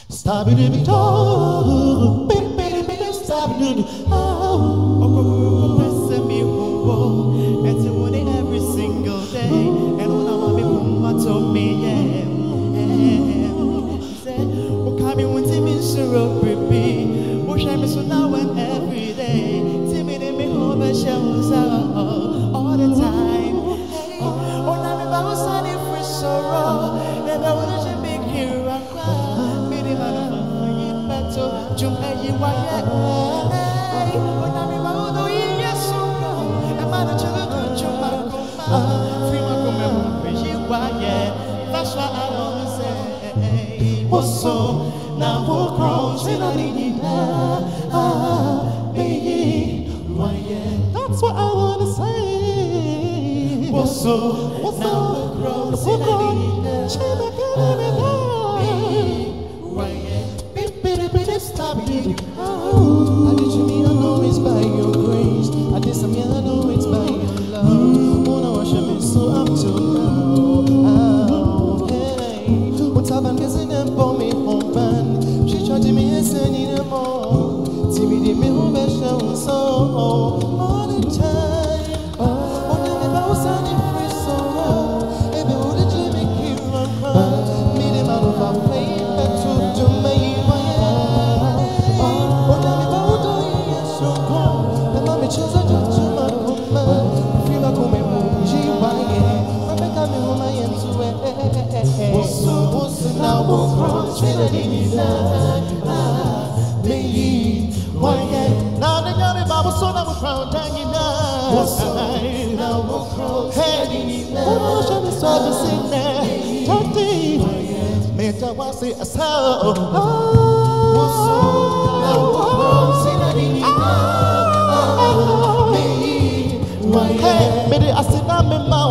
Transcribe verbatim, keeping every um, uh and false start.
Stop it in the door, baby, baby, baby, stop it in the oh. And to want it every single day. And when I'm a woman told me, yeah. Said, what can you want to be so baby? What shall I so now and every day? Timmy, me home and shows all the time. Oh, now I'm about sunny for sorrow. Never want to make you a cry. Made him out of my battle. Jump at you, why? Hey, when I'm about to eat your sorrow. I'm out of children, jump out of free my coming, you why? That's what I want to say. What's so now? We'll cross in a little ah, baby, why? That's what I want to say. What's so What's now? up? We'll cross in a little Stop it. Oh, I did you mean I know it's by your grace. I did some, yeah, I know it's by your love. Wanna worship me so up till now. Oh, hey, what's up? I'm guessing them for me home band. She tried to me and sending them all. T V did me home best show so all the time. Oh, now if I was standing free so well, if it would have Jimmy keep run, meet him out of our play, but to do me. Now the young Bible so now we're crowned hanging now. Hey, oh, shall we start to sing there? Tati, make I want to say a sound. Hey, maybe I sit down in my